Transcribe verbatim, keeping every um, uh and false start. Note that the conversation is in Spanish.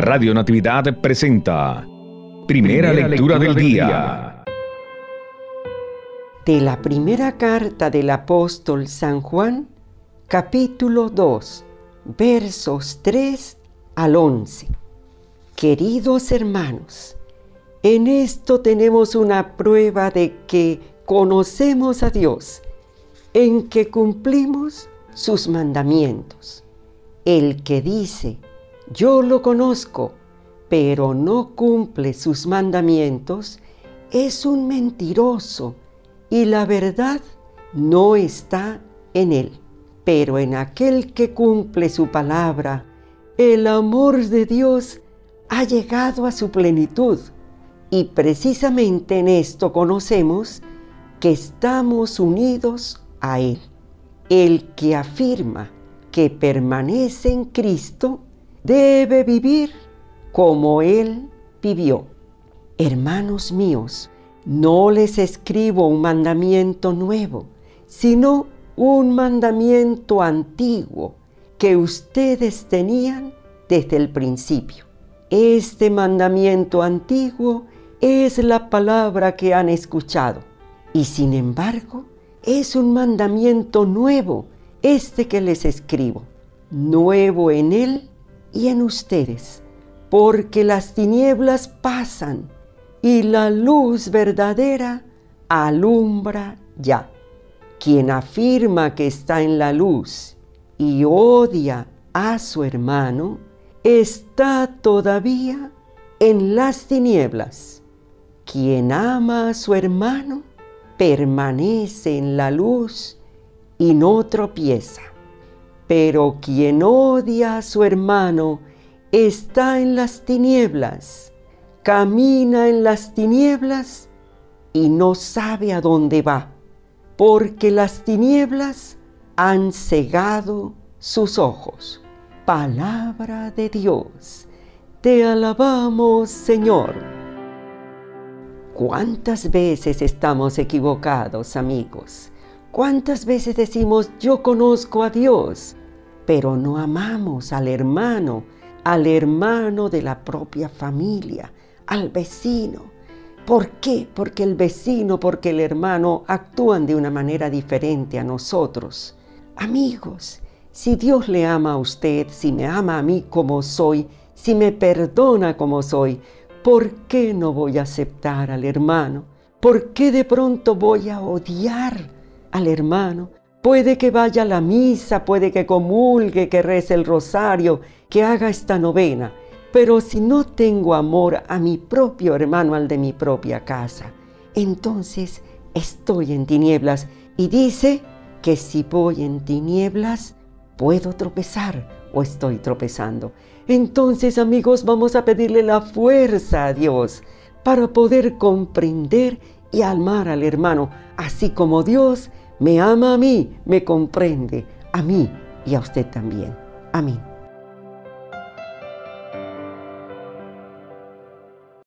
Radio Natividad presenta Primera, Primera lectura, lectura del, del día. día. De la primera carta del apóstol San Juan, capítulo dos, versos tres al once. Queridos hermanos, en esto tenemos una prueba de que conocemos a Dios, en que cumplimos sus mandamientos. El que dice, yo lo conozco, pero no cumple sus mandamientos, es un mentiroso y la verdad no está en él. Pero en aquel que cumple su palabra, el amor de Dios ha llegado a su plenitud. Y precisamente en esto conocemos que estamos unidos a Él. El que afirma que permanece en Cristo debe vivir como Él vivió. Hermanos míos, no les escribo un mandamiento nuevo, sino un mandamiento antiguo que ustedes tenían desde el principio. Este mandamiento antiguo es la palabra que han escuchado, y sin embargo, es un mandamiento nuevo, este que les escribo, nuevo en Él y en ustedes, porque las tinieblas pasan y la luz verdadera alumbra ya. Quien afirma que está en la luz y odia a su hermano, está todavía en las tinieblas. Quien ama a su hermano, permanece en la luz y no tropieza. Pero quien odia a su hermano está en las tinieblas, camina en las tinieblas y no sabe a dónde va, porque las tinieblas han cegado sus ojos. Palabra de Dios, te alabamos, Señor. ¿Cuántas veces estamos equivocados, amigos? ¿Cuántas veces decimos, yo conozco a Dios, pero no amamos al hermano, al hermano de la propia familia, al vecino? ¿Por qué? Porque el vecino, porque el hermano actúan de una manera diferente a nosotros. Amigos, si Dios le ama a usted, si me ama a mí como soy, si me perdona como soy, ¿por qué no voy a aceptar al hermano? ¿Por qué de pronto voy a odiar al hermano? Puede que vaya a la misa, puede que comulgue, que rece el rosario, que haga esta novena, pero si no tengo amor a mi propio hermano, al de mi propia casa, entonces estoy en tinieblas. Y dice que si voy en tinieblas, puedo tropezar o estoy tropezando. Entonces, amigos, vamos a pedirle la fuerza a Dios para poder comprender y amar al hermano, así como Dios me ama a mí, me comprende a mí y a usted también. Amén.